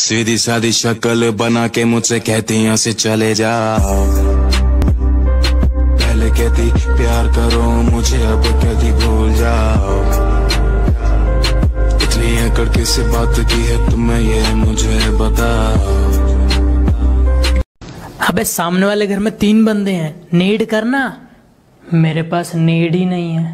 सीधी सादी शक्ल बना के मुझसे कहती यहाँ से चले जाओ। पहले कहती प्यार करो मुझे, अब कहती भूल जाओ। इतनी एकड़ किससे बात की है तुम्हें ये मुझे बताओ। अबे सामने वाले घर में 3 बंदे हैं, नीड करना। मेरे पास नीड ही नहीं है।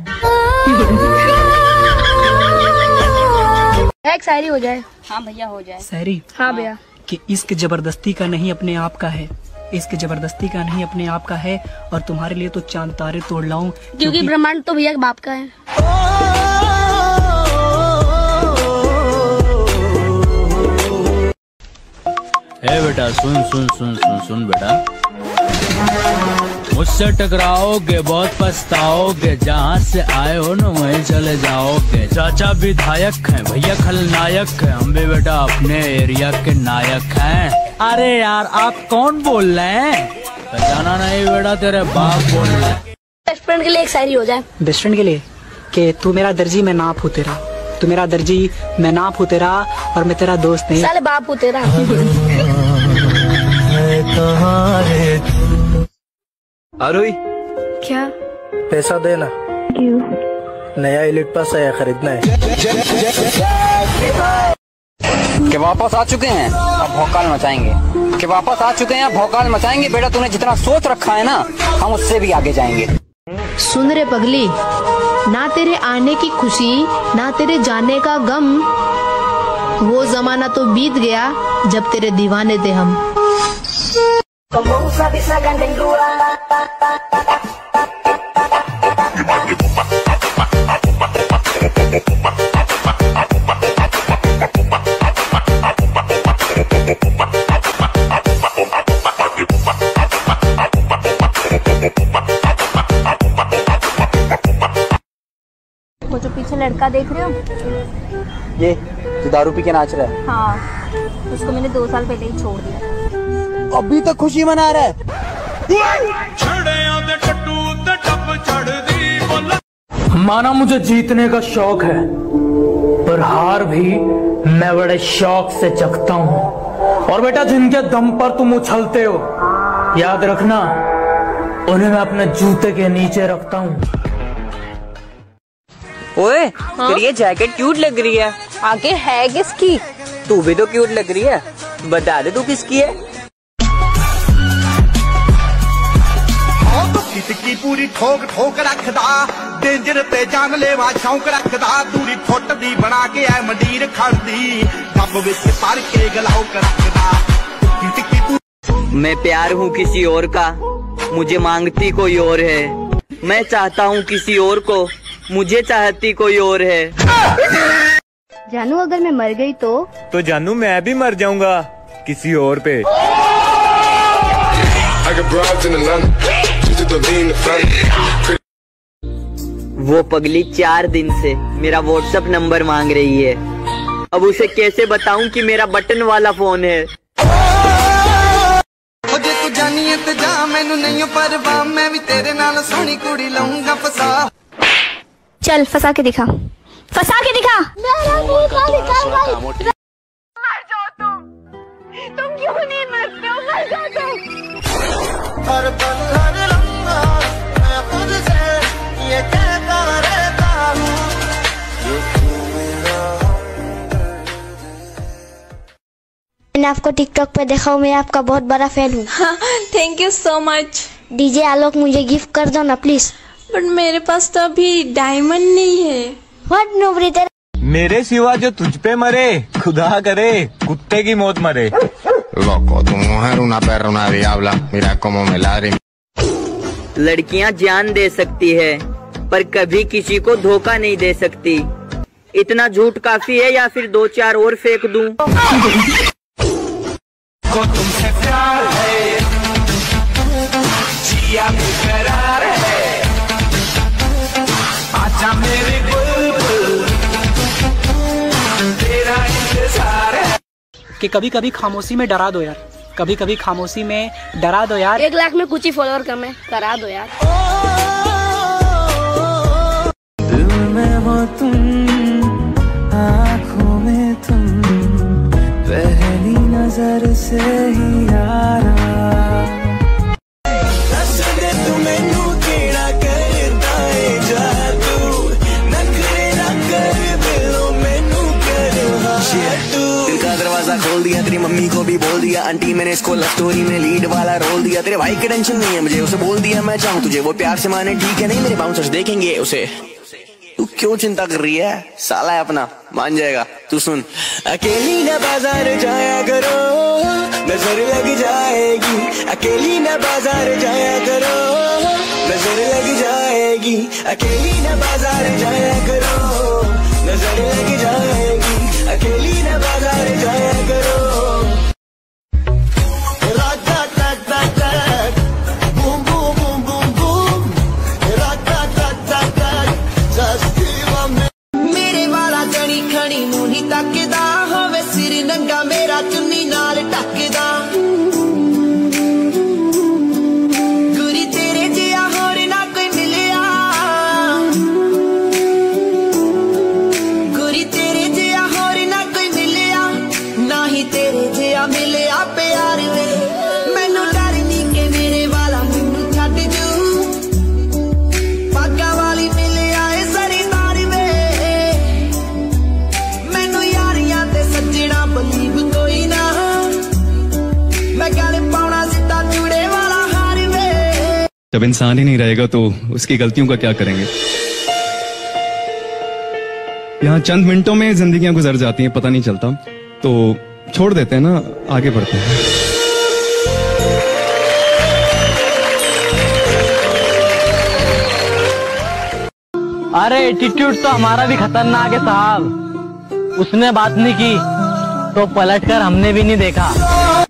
एक शायरी हो जाए। हाँ भैया हो जाए। शायरी? हाँ भैया। कि इश्क जबरदस्ती का नहीं अपने आप का है, इश्क जबरदस्ती का नहीं अपने आप का है, और तुम्हारे लिए तो चांद तारे तोड़ लाऊं क्योंकि ब्रह्मांड तो भैया बाप का है। ए बेटा सुन सुन सुन सुन सुन बेटा, मुझसे टकराओगे बहुत पछताओगे, जहाँ से आए हो न वहीं चले जाओगे। चाचा विधायक हैं, भैया खलनायक हैं, हम भी बेटा अपने एरिया के नायक हैं। अरे यार आप कौन बोल रहे हैं? पहचाना नहीं बेटा, तेरे बाप बोल रहे हैं। बेस्ट फ्रेंड के लिए एक शायरी हो जाए। बेस्ट फ्रेंड के लिए? कि तू मेरा दर्जी मैं नाप हूँ तेरा, तू मेरा दर्जी मैं नाप हूँ तेरा, और मैं तेरा दोस्त नहीं। साले बाप हूँ तेरा। आरुई क्या? पैसा देना। क्यों? नया इलेक्ट्रिक पास आया, खरीदना है। कि वापस आ चुके हैं अब भौकाल मचाएंगे, कि वापस आ चुके हैं अब भौकाल मचाएंगे। बेटा तूने जितना सोच रखा है ना, हम उससे भी आगे जाएंगे। सुन रे पगली, ना तेरे आने की खुशी ना तेरे जाने का गम, वो जमाना तो बीत गया जब तेरे दीवाने थे हम। वो जो पीछे लड़का देख रहे हो, ये जो दारू पी के नाच रहा है? हाँ, उसको मैंने 2 साल पहले ही छोड़ दिया। अभी तक खुशी मना रहा है। माना मुझे जीतने का शौक है, पर हार भी मैं बड़े शौक से चखता हूँ। और बेटा जिनके दम पर तुम उछलते हो, याद रखना उन्हें मैं अपने जूते के नीचे रखता हूँ। ओए तेरी ये जैकेट क्यूट लग रही है। आगे है किसकी? तू भी तो क्यूट लग रही है, बता दे तू किसकी है। की पूरी ठोक ठोक रखदा, डेंजर ते जान लेवा शौक रखदा, दूरी फुट दी बना के ऐ मंडीर खड़दी, डब विच पर के गलाओ रखदा। मैं प्यार हूँ किसी और का, मुझे मांगती कोई और है। मैं चाहता हूँ किसी और को, मुझे चाहती कोई और है। जानू अगर मैं मर गई तो जानू मैं भी मर जाऊंगा किसी और पे। वो पगली 4 दिन से मेरा व्हाट्सएप नंबर मांग रही है, अब उसे कैसे बताऊं कि मेरा बटन वाला फोन है। जे तू जानी है ते जा, मैनू नहीं परवाह, मैं भी तेरे नाल सोहनी कुड़ी लाऊंगा फसा। चल फंसा के दिखा, फंसा के दिखा। मर जाओ तुम क्यों नहीं मरते हो? मर जाओ तुम। हर पल हर लम्हा मैं खुद से ये कहता रहता हूँ। मैंने आपको टिकटॉक पे देखा हूँ, मैं आपका बहुत बड़ा फैन हूँ। Thank you so much. DJ Alok मुझे गिफ्ट कर दो ना प्लीज। बट मेरे पास तो अभी डायमंड नहीं है। व्हाट नोबडी तेरा? मेरे सिवा जो तुझ पे मरे, खुदा करे कुत्ते की मौत मरे। Loco, tu mujer una perra, una diabla, mira cómo me ladra. लड़कियां जान दे सकती है, पर कभी किसी को धोखा नहीं दे सकती। इतना झूठ काफी है या फिर 2-4 और फेंक दूं? को तुमसे प्यार है, जिया बेकरार है, आजा मेरे बुलबुल, तेरा इंतजार है। कि कभी कभी खामोशी में डरा दो यार, कभी कभी खामोशी में डरा दो यार। 1 लाख में कुछ ही फॉलोअर कम है, करा दो यार। दिल में हो तुम, आँखों में तुम, पहली नजर से ही यारा खोल दिया, तेरी मम्मी को भी बोल दिया, आंटी मैंने इसको लव स्टोरी में लीड वाला रोल दिया। तेरे भाई की टेंशन नहीं है मुझे, उसे बोल दिया मैं चाहूँ तुझे वो प्यार से माने, ठीक है नहीं मेरे बाउंसर्स देखेंगे उसे। तू क्यों चिंता कर रही है, साला है अपना, मान जाएगा। तू सुन, अकेली न बाजार जाया करो, नजर लग जाएगी। अकेली न बाजार जाया करो, नजर लग जाएगी। अकेली न बाजार जाया करो, नजर लग जाएगी। अकेली न बाजार जाया करो। मेरे वाला जनी खनी मुही तकदा होवे, सिर नंगा मेरा चुन्नी नाल टकदा। गुरी तेरे जिया होर ना कोई मिलिया, गुरी तेरे जिया होर ना कोई मिलिया, ना ही तेरे जिया मिलिया प्यार वे। मैनू डर नी के मेरे वाला मैनू छड्ड जू, पागा वाली मिलिया ए सरीदार वे। मैनू यारियां ते सज्जणा बलीव कोई ना, मैं गल पाउणा सिद्धा चूड़े वाला हार वे। जब इंसान ही नहीं रहेगा तो उसकी गलतियों का क्या करेंगे। यहाँ चंद मिनटों में जिंदगियां गुजर जाती हैं, पता नहीं चलता, तो छोड़ देते हैं ना, आगे बढ़ते हैं। अरे एटीट्यूड तो हमारा भी खतरनाक है साहब, उसने बात नहीं की तो पलटकर हमने भी नहीं देखा।